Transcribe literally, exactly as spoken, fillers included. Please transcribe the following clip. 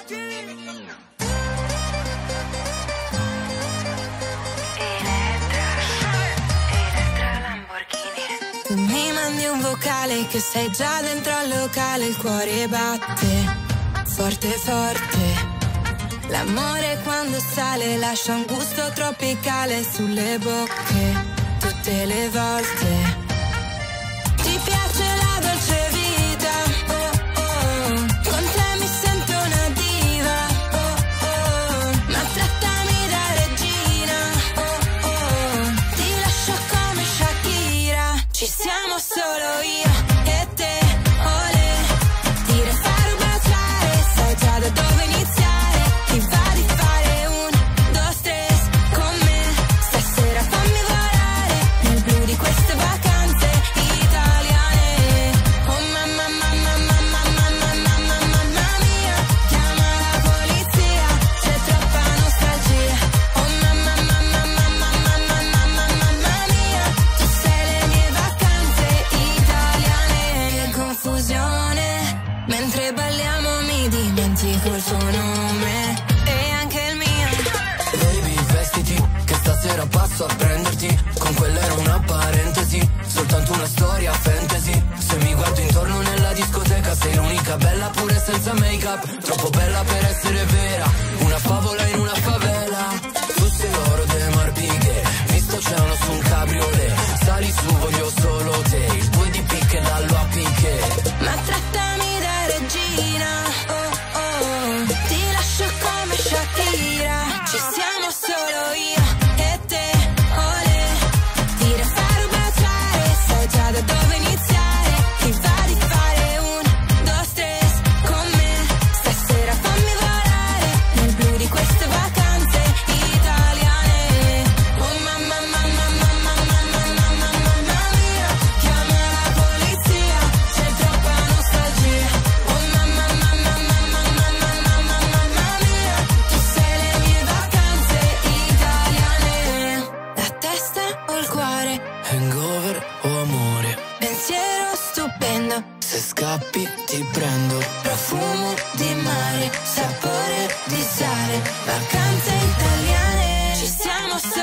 Tu mi mandi un vocale che sei già dentro al locale, il cuore batte forte forte. L'amore quando sale lascia un gusto tropicale sulle bocche tutte le volte. Ti piace la dolce vita, oh oh, con te mi sento una diva, oh oh, ma trattami da regina, oh oh, ti lascio come Shakira. Ci siamo solo io e te, olè, tira fare baciare, sai già da dove iniziare, ti va di fare un, dos, tres con me, stasera fammi volare nel blu di queste vacanze italiane. Oh mamma mamma mamma mamma mamma mamma mia, chiama la polizia, c'è troppa nostalgia. Oh mamma mamma mamma mamma mamma mamma mia, tu sei le mie vacanze italiane. Che confusione, mentre balliamo mi dimentico il suo nome e anche il mio. Baby, vestiti, che stasera passo a prenderti. Con quella era una parentesi, soltanto una storia fantasy. Se mi guardo intorno nella discoteca, sei l'unica bella pure senza make-up. Troppo bella per essere vera, una favola in una favela. Tu sei l'oro delle Mardighe, visto c'erano su un cabriolet. Sali su, voglio solo te, il due di picche dallo a picche. Ma trattami da regina, oh oh, ti lascio come Shakira. Ci siamo solo io e te, olè, tira fare baciare, sai già da dove iniziare, ti va di fare un, dos, tres con me, stasera fammi volare nel blu di queste vacanze italiane. Oh mamma mamma mamma mamma mamma mamma mia, chiama la polizia, c'è troppa nostalgia. Oh mamma mamma mamma mamma mamma mamma mia, tu sei le mie vacanze italiane. La testa o il cuore, Hangover o amore, pensiero stupendo, se scappi ti prendo. profumo di mare, sapore di sale, vacanze italiane. Ci siamo